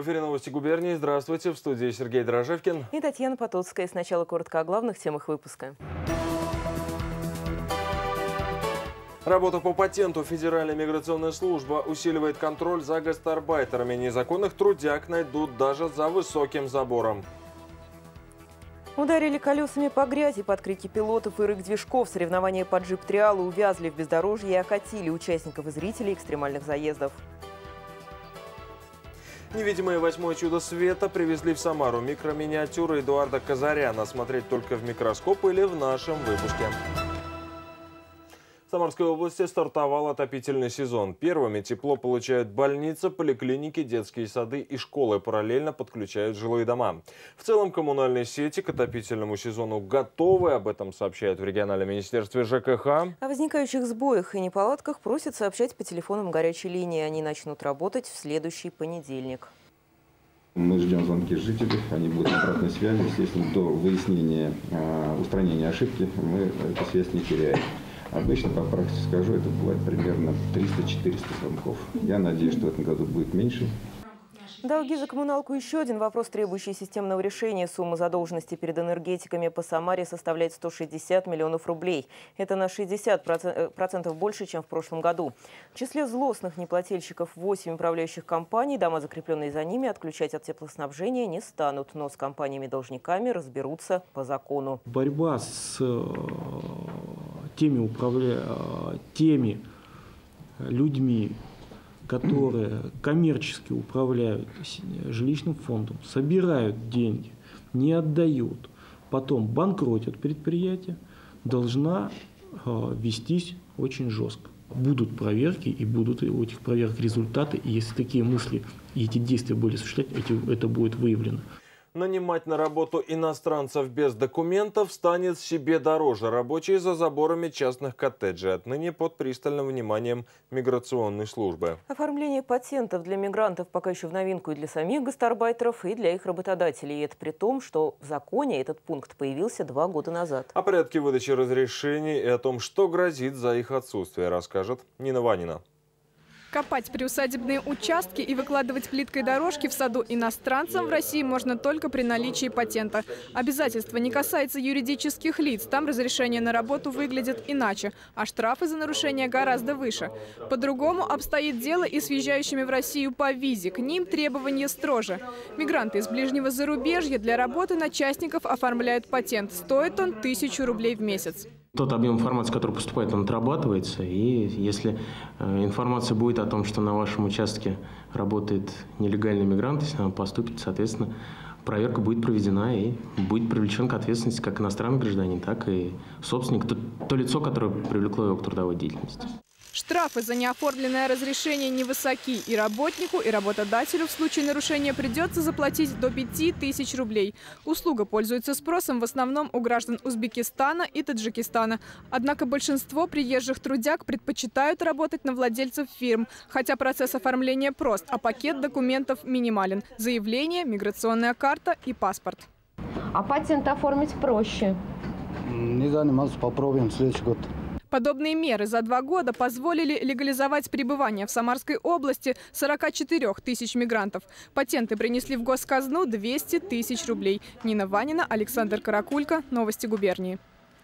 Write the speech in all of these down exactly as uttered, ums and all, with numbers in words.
В эфире новости губернии. Здравствуйте. В студии Сергей Дрожевкин и Татьяна Потоцкая. Сначала коротко о главных темах выпуска. Работа по патенту. Федеральная миграционная служба усиливает контроль за гастарбайтерами. Незаконных трудяг найдут даже за высоким забором. Ударили колесами по грязи под крики пилотов и рык движков. Соревнования по джип-триалу увязли в бездорожье и окатили участников и зрителей экстремальных заездов. Невидимое восьмое чудо света привезли в Самару. Микроминиатюры Эдуарда Казаряна. Смотреть только в микроскоп или в нашем выпуске. В Самарской области стартовал отопительный сезон. Первыми тепло получают больницы, поликлиники, детские сады и школы. Параллельно подключают жилые дома. В целом коммунальные сети к отопительному сезону готовы. Об этом сообщают в региональном министерстве ЖКХ. О возникающих сбоях и неполадках просят сообщать по телефонам горячей линии. Они начнут работать в следующий понедельник. Мы ждем звонки жителей, они будут на обратной связи. Естественно, до выяснения, устранения ошибки мы эту связь не теряем. Обычно, по практике скажу, это бывает примерно триста-четыреста звонков. Я надеюсь, что в этом году будет меньше. Долги за коммуналку – еще один вопрос, требующий системного решения. Сумма задолженности перед энергетиками по Самаре составляет сто шестьдесят миллионов рублей. Это на шестьдесят процентов больше, чем в прошлом году. В числе злостных неплательщиков восемь управляющих компаний. Дома, закрепленные за ними, отключать от теплоснабжения не станут. Но с компаниями-должниками разберутся по закону. Борьба с теми, управля... теми людьми, которые коммерчески управляют жилищным фондом, собирают деньги, не отдают, потом банкротят предприятия, должна вестись очень жестко. Будут проверки, и будут у этих проверок результаты, и если такие мысли и эти действия были осуществлять, это будет выявлено. Нанимать на работу иностранцев без документов станет себе дороже. Рабочие за заборами частных коттеджей отныне под пристальным вниманием миграционной службы. Оформление патентов для мигрантов пока еще в новинку и для самих гастарбайтеров, и для их работодателей. И это при том, что в законе этот пункт появился два года назад. О порядке выдачи разрешений и о том, что грозит за их отсутствие, расскажет Нина Ванина. Копать приусадебные участки и выкладывать плиткой дорожки в саду иностранцам в России можно только при наличии патента. Обязательство не касается юридических лиц. Там разрешение на работу выглядит иначе, а штрафы за нарушение гораздо выше. По-другому обстоит дело и с въезжающими в Россию по визе. К ним требования строже. Мигранты из ближнего зарубежья для работы на частников оформляют патент. Стоит он тысячу рублей в месяц. Тот объем информации, который поступает, он отрабатывается. И если информация будет о том, что на вашем участке работает нелегальный мигрант, если она поступит, соответственно, проверка будет проведена и будет привлечен к ответственности как иностранный гражданин, так и собственник, то, то лицо, которое привлекло его к трудовой деятельности. Штрафы за неоформленное разрешение невысоки. И работнику, и работодателю в случае нарушения придется заплатить до пяти тысяч рублей. Услуга пользуется спросом в основном у граждан Узбекистана и Таджикистана. Однако большинство приезжих трудяг предпочитают работать на владельцев фирм. Хотя процесс оформления прост, а пакет документов минимален. Заявление, миграционная карта и паспорт. А патент оформить проще? Не занимался, попробуем в следующий год. Подобные меры за два года позволили легализовать пребывание в Самарской области сорока четырёх тысяч мигрантов. Патенты принесли в госказну двести тысяч рублей. Нина Ванина, Александр Каракулько. Новости губернии.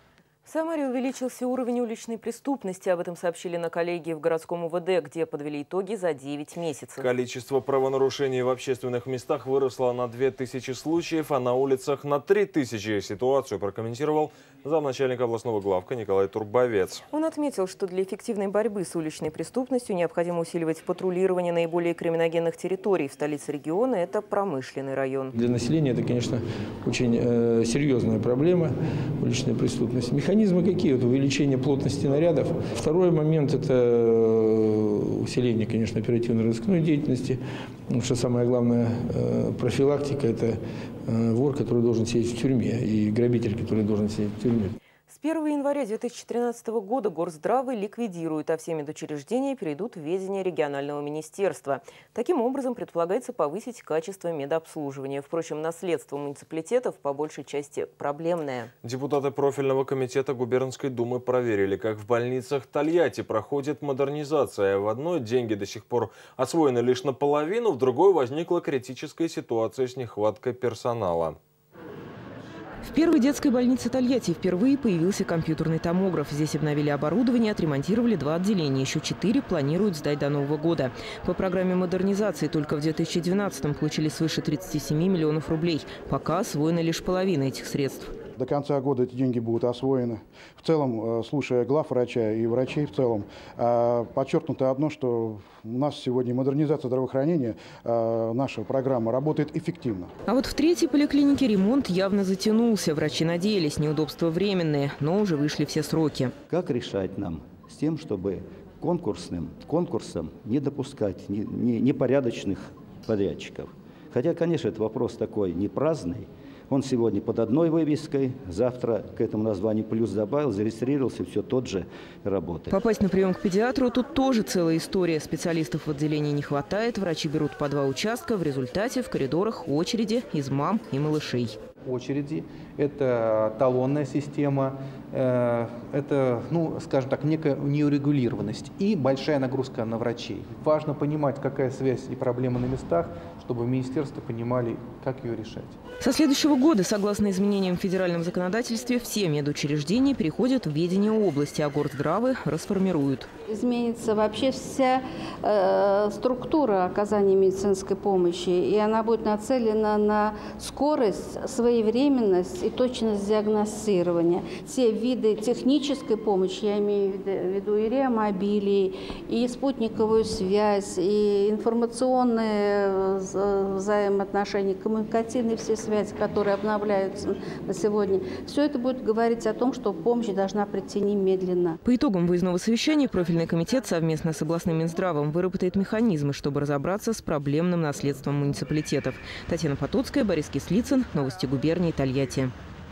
В Самаре увеличился уровень уличной преступности. Об этом сообщили на коллегии в городском УВД, где подвели итоги за девять месяцев. Количество правонарушений в общественных местах выросло на две тысячи случаев, а на улицах на три тысячи. Ситуацию прокомментировал замначальника областного главка Николай Турбовец. Он отметил, что для эффективной борьбы с уличной преступностью необходимо усиливать патрулирование наиболее криминогенных территорий. В столице региона это промышленный район. Для населения это, конечно, очень э, серьезная проблема уличной преступности. Механизмы какие? Вот увеличение плотности нарядов. Второй момент – это усиление, конечно, оперативно-розыскной деятельности. Потому что самое главное э, профилактика – это э, вор, который должен сидеть в тюрьме, и грабитель, который должен сидеть в тюрьме. С С первого января две тысячи тринадцатого года Горздравы ликвидируют, а все медучреждения перейдут в ведение регионального министерства. Таким образом, предполагается повысить качество медобслуживания. Впрочем, наследство муниципалитетов по большей части проблемное. Депутаты профильного комитета губернской думы проверили, как в больницах Тольятти проходит модернизация. В одной деньги до сих пор освоены лишь наполовину, в другой возникла критическая ситуация с нехваткой персонала. В первой детской больнице Тольятти впервые появился компьютерный томограф. Здесь обновили оборудование, отремонтировали два отделения. Еще четыре планируют сдать до Нового года. По программе модернизации только в две тысячи двенадцатом получили свыше тридцати семи миллионов рублей. Пока освоена лишь половина этих средств. До конца года эти деньги будут освоены. В целом, слушая главврача и врачей в целом, подчеркнуто одно, что у нас сегодня модернизация здравоохранения, наша программа работает эффективно. А вот в третьей поликлинике ремонт явно затянулся. Врачи надеялись, неудобства временные, но уже вышли все сроки. Как решать нам с тем, чтобы конкурсным конкурсом не допускать непорядочных подрядчиков? Хотя, конечно, это вопрос такой не праздный. Он сегодня под одной вывеской, завтра к этому названию плюс добавил, зарегистрировался, все тот же работает. Попасть на прием к педиатру тут тоже целая история. Специалистов в отделении не хватает, врачи берут по два участка. В результате в коридорах очереди из мам и малышей. Очереди – это талонная система, это, ну, скажем так, некая неурегулированность и большая нагрузка на врачей. Важно понимать, какая связь и проблема на местах, чтобы министерства понимали, как ее решать. Со следующего года, согласно изменениям в федеральном законодательстве, все медучреждения переходят в ведение области, а Горздравы расформируют. Изменится вообще вся э, структура оказания медицинской помощи, и она будет нацелена на скорость, своевременность и точность диагностирования. Все виды технической помощи, я имею в виду и реамобилии, и спутниковую связь, и информационные взаимоотношения, коммуникативные все связи, которые обновляются на сегодня. Все это будет говорить о том, что помощь должна прийти немедленно. По итогам выездного совещания профильный комитет совместно с областным Минздравом выработает механизмы, чтобы разобраться с проблемным наследством муниципалитетов. Татьяна Потоцкая, Борис Кислицын. Новости губернии Тольятти.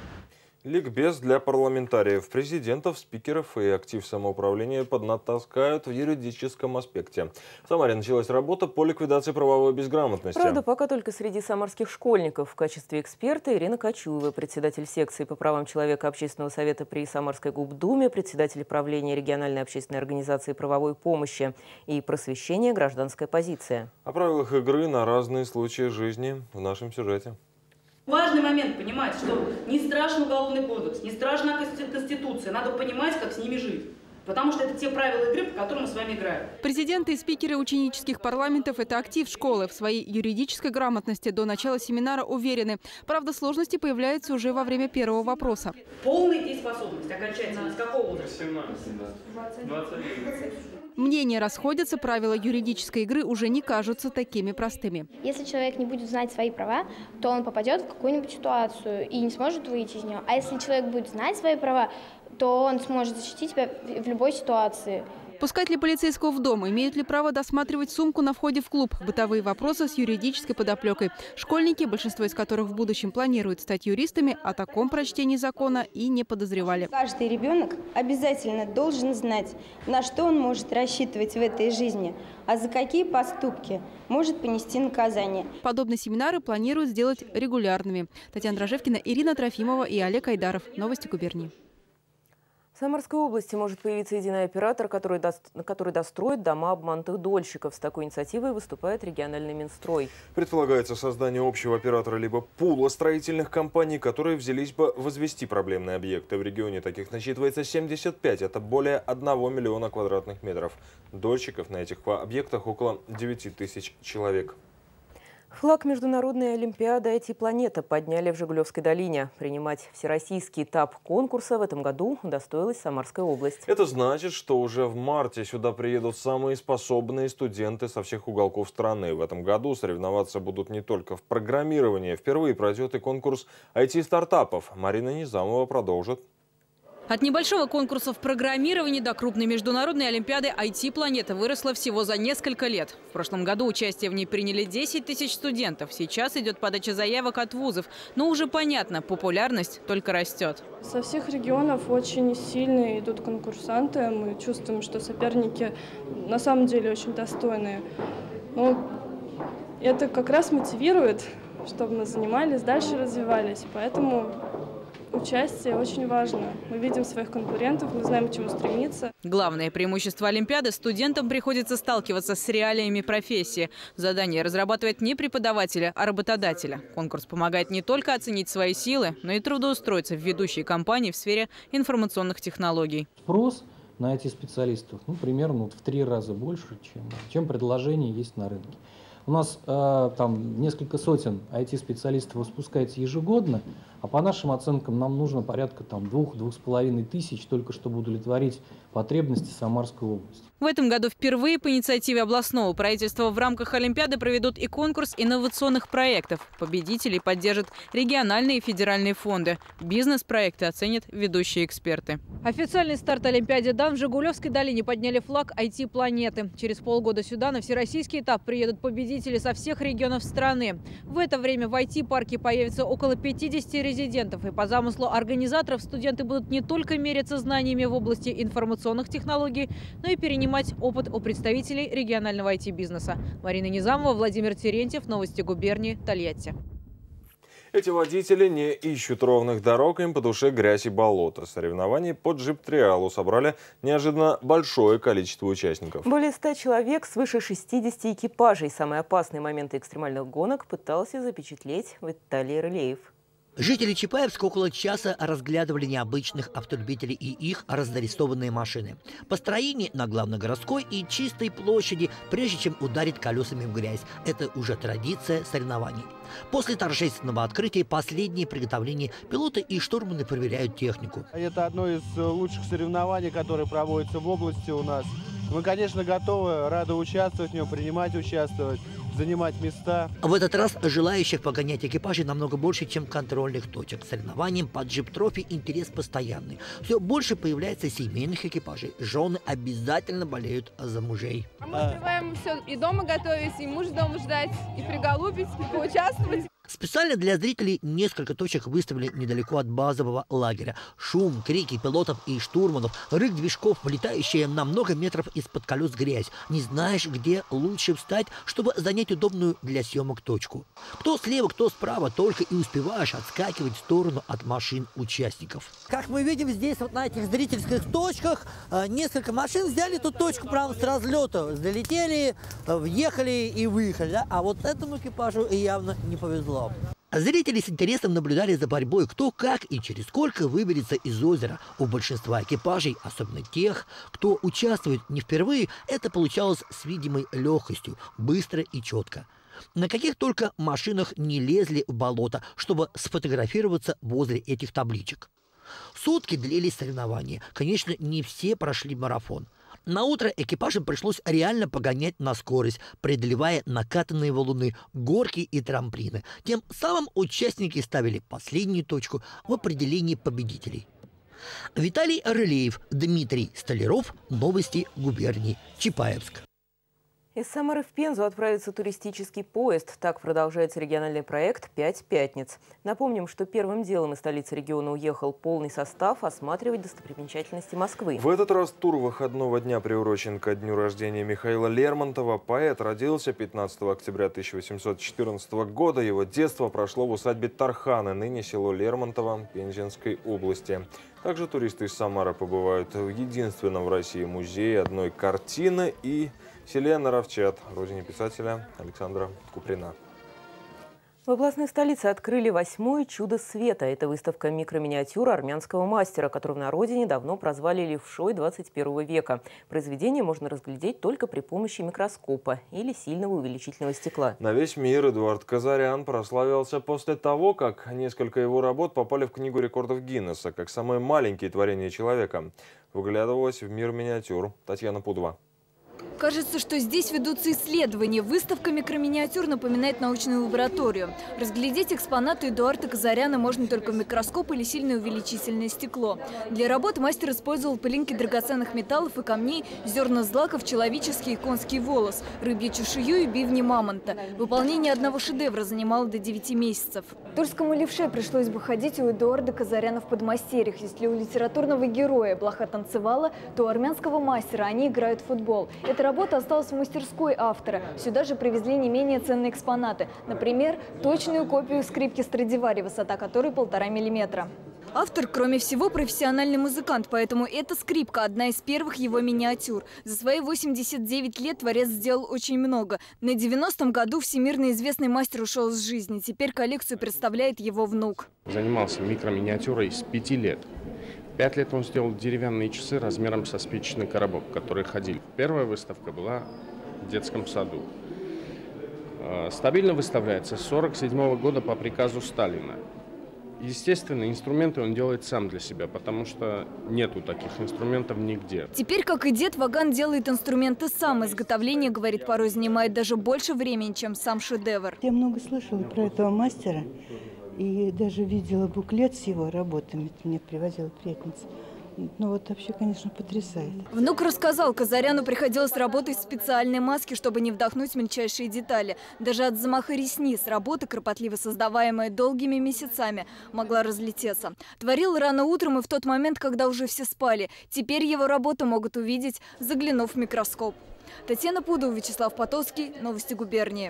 Ликбез для парламентариев, президентов, спикеров и актив самоуправления поднатаскают в юридическом аспекте. В Самаре началась работа по ликвидации правовой безграмотности. Правда, пока только среди самарских школьников. В качестве эксперта Ирина Кочуева, председатель секции по правам человека Общественного совета при Самарской губдуме, председатель правления региональной общественной организации правовой помощи и просвещения «Гражданская позиция». О правилах игры на разные случаи жизни в нашем сюжете. Важный момент понимать, что не страшен уголовный кодекс, не страшна Конституция. Надо понимать, как с ними жить. Потому что это те правила игры, по которым мы с вами играем. Президенты и спикеры ученических парламентов – это актив школы. В своей юридической грамотности до начала семинара уверены. Правда, сложности появляются уже во время первого вопроса. Полная дееспособность окончательно. С какого возраста? восемнадцать, да. двадцать один. Мнения расходятся, правила юридической игры уже не кажутся такими простыми. Если человек не будет знать свои права, то он попадет в какую-нибудь ситуацию и не сможет выйти из нее. А если человек будет знать свои права, то он сможет защитить себя в любой ситуации. Пускать ли полицейского в дом? Имеют ли право досматривать сумку на входе в клуб? Бытовые вопросы с юридической подоплекой. Школьники, большинство из которых в будущем планируют стать юристами, о таком прочтении закона и не подозревали. Каждый ребенок обязательно должен знать, на что он может рассчитывать в этой жизни, а за какие поступки может понести наказание. Подобные семинары планируют сделать регулярными. Татьяна Дрожевкина, Ирина Трофимова и Олег Айдаров. Новости губернии. В Самарской области может появиться единый оператор, который, до... который достроит дома обманутых дольщиков. С такой инициативой выступает региональный Минстрой. Предполагается создание общего оператора либо пула строительных компаний, которые взялись бы возвести проблемные объекты. В регионе таких насчитывается семьдесят пять. Это более одного миллиона квадратных метров. Дольщиков на этих объектах около девяти тысяч человек. Флаг Международной олимпиады ай ти-планета подняли в Жигулевской долине. Принимать всероссийский этап конкурса в этом году удостоилась Самарская область. Это значит, что уже в марте сюда приедут самые способные студенты со всех уголков страны. В этом году соревноваться будут не только в программировании. Впервые пройдет и конкурс ай ти-стартапов. Марина Низамова продолжит. От небольшого конкурса в программировании до крупной международной олимпиады ай ти-планета выросла всего за несколько лет. В прошлом году участие в ней приняли десять тысяч студентов. Сейчас идет подача заявок от вузов. Но уже понятно, популярность только растет. Со всех регионов очень сильные идут конкурсанты. Мы чувствуем, что соперники на самом деле очень достойные. Но это как раз мотивирует, чтобы мы занимались, дальше развивались. Поэтому участие очень важно. Мы видим своих конкурентов, мы знаем, к чему стремиться. Главное преимущество Олимпиады – студентам приходится сталкиваться с реалиями профессии. Задание разрабатывает не преподавателя, а работодателя. Конкурс помогает не только оценить свои силы, но и трудоустроиться в ведущие компании в сфере информационных технологий. Спрос на ай ти-специалистов ну, примерно вот в три раза больше, чем, чем предложений есть на рынке. У нас э, там несколько сотен ай ти-специалистов выпускается ежегодно, а по нашим оценкам нам нужно порядка там двух-двух с половиной тысяч, только чтобы удовлетворить потребности Самарской области. В этом году впервые по инициативе областного правительства в рамках Олимпиады проведут и конкурс инновационных проектов. Победителей поддержат региональные и федеральные фонды. Бизнес-проекты оценят ведущие эксперты. Официальный старт Олимпиаде дан. В Жигулевской долине подняли флаг ай ти-планеты. Через полгода сюда на всероссийский этап приедут победители со всех регионов страны. В это время в ай ти-парке появится около пятидесяти резидентов. И по замыслу организаторов студенты будут не только мериться знаниями в области информационных технологий, но и перенимать опыт у представителей регионального ай ти-бизнеса. Марина Низамова, Владимир Терентьев. Новости губернии. Тольятти. Эти водители не ищут ровных дорог, им по душе грязь и болото. Соревнований по джип-триалу собрали неожиданно большое количество участников. Более ста человек, свыше шестидесяти экипажей. Самые опасные моменты экстремальных гонок пытался запечатлеть Виталий Рылеев. Жители Чапаевска около часа разглядывали необычных автолюбителей и их разнарисованные машины. Построение на главногородской и чистой площади, прежде чем ударить колесами в грязь. Это уже традиция соревнований. После торжественного открытия последние приготовления пилоты и штурманы проверяют технику. Это одно из лучших соревнований, которые проводятся в области у нас. Мы, конечно, готовы, рады участвовать в нем, принимать участвовать, занимать места. В этот раз желающих погонять экипажи намного больше, чем контрольных точек. Соревнованиям по джип-трофи интерес постоянный. Все больше появляется семейных экипажей. Жены обязательно болеют за мужей. А мы успеваем все и дома готовить, и муж дома ждать, и приголубить, и поучаствовать. Специально для зрителей несколько точек выставили недалеко от базового лагеря. Шум, крики пилотов и штурманов, рык движков, вылетающая на много метров из-под колес грязь. Не знаешь, где лучше встать, чтобы занять удобную для съемок точку. Кто слева, кто справа, только и успеваешь отскакивать в сторону от машин участников. Как мы видим здесь, вот на этих зрительских точках, несколько машин взяли эту точку прямо с разлета. Залетели, въехали и выехали. Да? А вот этому экипажу явно не повезло. Зрители с интересом наблюдали за борьбой, кто как и через сколько выберется из озера. У большинства экипажей, особенно тех, кто участвует не впервые, это получалось с видимой легкостью, быстро и четко. На каких только машинах не лезли в болото, чтобы сфотографироваться возле этих табличек. Сутки длились соревнования. Конечно, не все прошли марафон. На утро экипажам пришлось реально погонять на скорость, преодолевая накатанные валуны, горки и трамплины. Тем самым участники ставили последнюю точку в определении победителей. Виталий Рылеев, Дмитрий Столяров. Новости губернии. Чапаевск. Из Самары в Пензу отправится туристический поезд. Так продолжается региональный проект «Пять пятниц». Напомним, что первым делом из столицы региона уехал полный состав осматривать достопримечательности Москвы. В этот раз тур выходного дня приурочен ко дню рождения Михаила Лермонтова. Поэт родился пятнадцатого октября тысяча восемьсот четырнадцатого года. Его детство прошло в усадьбе Тарханы, ныне село Лермонтово Пензенской области. Также туристы из Самары побывают в единственном в России музее одной картины и селе Наровчат, родине писателя Александра Куприна. В областной столице открыли восьмое чудо света. Это выставка микроминиатюр армянского мастера, которую на родине давно прозвали левшой двадцать первого века. Произведение можно разглядеть только при помощи микроскопа или сильного увеличительного стекла. На весь мир Эдуард Казарян прославился после того, как несколько его работ попали в Книгу рекордов Гиннесса, как самые маленькие творения человека. Выглядывалась в мир миниатюр Татьяна Пудова. Кажется, что здесь ведутся исследования. Выставка микроминиатюр напоминает научную лабораторию. Разглядеть экспонаты Эдуарда Казаряна можно только в микроскоп или сильное увеличительное стекло. Для работы мастер использовал пылинки драгоценных металлов и камней, зерна злаков, человеческий и конский волос, рыбью чешую и бивни мамонта. Выполнение одного шедевра занимало до девяти месяцев. Тульскому левше пришлось бы ходить у Эдуарда Казаряна в подмастерьях. Если у литературного героя блоха танцевала, то у армянского мастера они играют в футбол. Эта работа осталась в мастерской автора. Сюда же привезли не менее ценные экспонаты. Например, точную копию скрипки Страдивари, высота которой полтора миллиметра. Автор, кроме всего, профессиональный музыкант, поэтому эта скрипка – одна из первых его миниатюр. За свои восемьдесят девять лет творец сделал очень много. На девяностом году всемирно известный мастер ушел из жизни. Теперь коллекцию представляет его внук. Занимался микроминиатюрой с пяти лет. Пять лет он сделал деревянные часы размером со спичечный коробок, которые ходили. Первая выставка была в детском саду. Стабильно выставляется с сорок седьмого года по приказу Сталина. Естественно, инструменты он делает сам для себя, потому что нету таких инструментов нигде. Теперь, как и дед, Ваган делает инструменты сам. Изготовление, говорит, порой занимает даже больше времени, чем сам шедевр. Я много слышала про этого мастера и даже видела буклет с его работами. Это мне привозила приятница. Ну вот вообще, конечно, потрясает. Внук рассказал, Казаряну приходилось работать в специальной маске, чтобы не вдохнуть мельчайшие детали. Даже от замаха ресниц работа, кропотливо создаваемая долгими месяцами, могла разлететься. Творил рано утром и в тот момент, когда уже все спали. Теперь его работу могут увидеть, заглянув в микроскоп. Татьяна Пудова, Вячеслав Потоцкий, Новости губернии.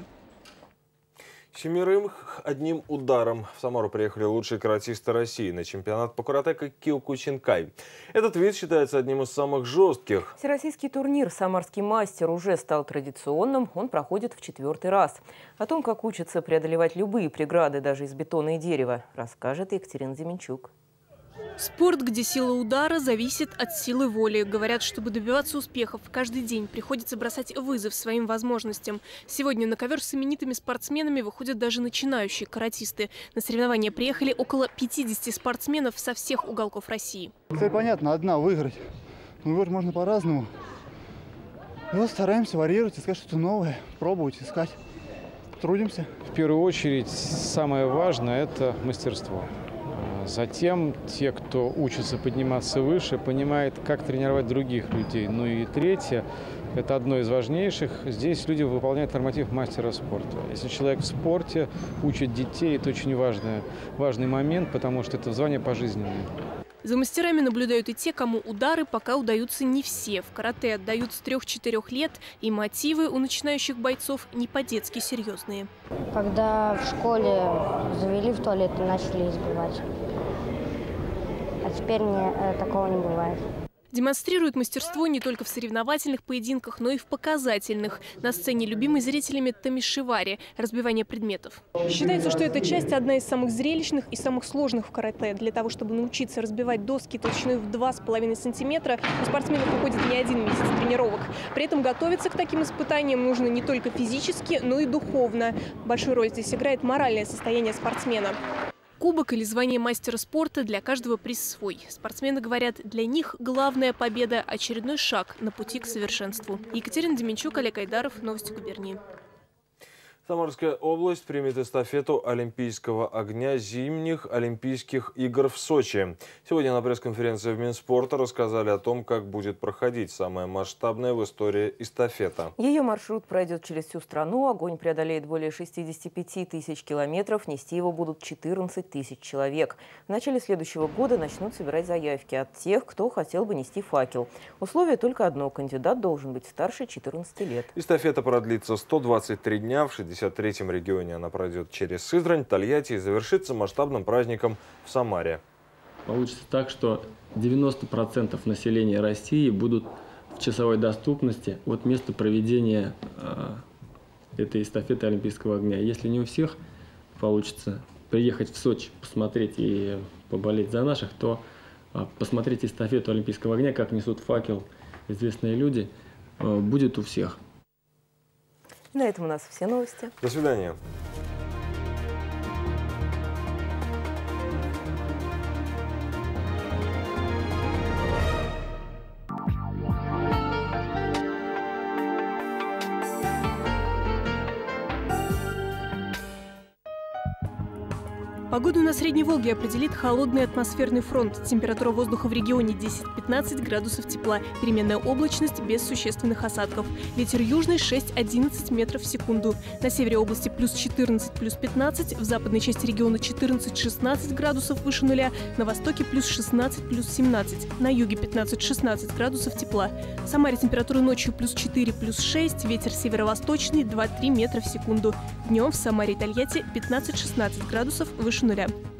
Семерым одним ударом в Самару приехали лучшие каратисты России на чемпионат по карате Киокучинкай. Этот вид считается одним из самых жестких. Всероссийский турнир «Самарский мастер» уже стал традиционным. Он проходит в четвертый раз. О том, как учатся преодолевать любые преграды, даже из бетона и дерева, расскажет Екатерина Деменчук. Спорт, где сила удара зависит от силы воли. Говорят, чтобы добиваться успехов, каждый день приходится бросать вызов своим возможностям. Сегодня на ковер с именитыми спортсменами выходят даже начинающие каратисты. На соревнования приехали около пятидесяти спортсменов со всех уголков России. Цель понятна, одна – выиграть. Но выиграть можно по-разному. И вот стараемся варьировать, искать что-то новое, пробовать, искать. Трудимся. В первую очередь, самое важное – это мастерство. Затем те, кто учится подниматься выше, понимают, как тренировать других людей. Ну и третье, это одно из важнейших. Здесь люди выполняют норматив мастера спорта. Если человек в спорте учит детей, это очень важный, важный момент, потому что это звание пожизненное. За мастерами наблюдают и те, кому удары пока удаются не все. В карате отдают с трёх-четырёх лет, и мотивы у начинающих бойцов не по-детски серьезные. Когда в школе завели в туалет и начали избивать. А теперь мне э, такого не бывает. Демонстрирует мастерство не только в соревновательных поединках, но и в показательных. На сцене любимый зрителями тамишивари – разбивание предметов. Считается, что эта часть одна из самых зрелищных и самых сложных в карате. Для того, чтобы научиться разбивать доски толщиной в два с половиной сантиметра, у спортсменов уходит не один месяц тренировок. При этом готовиться к таким испытаниям нужно не только физически, но и духовно. Большую роль здесь играет моральное состояние спортсмена. Кубок или звание мастера спорта – для каждого приз свой. Спортсмены говорят, для них главная победа – очередной шаг на пути к совершенству. Екатерина Деменчук, Олег Айдаров, Новости губернии. Самарская область примет эстафету Олимпийского огня зимних Олимпийских игр в Сочи. Сегодня на пресс-конференции в Минспорта рассказали о том, как будет проходить самая масштабная в истории эстафета. Ее маршрут пройдет через всю страну. Огонь преодолеет более шестидесяти пяти тысяч километров. Нести его будут четырнадцать тысяч человек. В начале следующего года начнут собирать заявки от тех, кто хотел бы нести факел. Условие только одно – кандидат должен быть старше четырнадцати лет. Эстафета продлится сто двадцать три дня. В шестидесятом третьем регионе она пройдет через Сызрань, Тольятти и завершится масштабным праздником в Самаре. Получится так, что девяносто процентов населения России будут в часовой доступности от места проведения э, этой эстафеты Олимпийского огня. Если не у всех получится приехать в Сочи, посмотреть и поболеть за наших, то э, посмотреть эстафету Олимпийского огня, как несут факел известные люди, э, будет у всех. На этом у нас все новости. До свидания. Погоду на Средней Волге определит холодный атмосферный фронт. Температура воздуха в регионе десять-пятнадцать градусов тепла. Переменная облачность без существенных осадков. Ветер южный шесть-одиннадцать метров в секунду. На севере области плюс четырнадцать, плюс пятнадцать. В западной части региона четырнадцать-шестнадцать градусов выше нуля. На востоке плюс шестнадцать, плюс семнадцать. На юге пятнадцать-шестнадцать градусов тепла. В Самаре температура ночью плюс четыре, плюс шесть. Ветер северо-восточный два-три метра в секунду. Днем в Самаре и Тольятти пятнадцать-шестнадцать градусов выше нуля.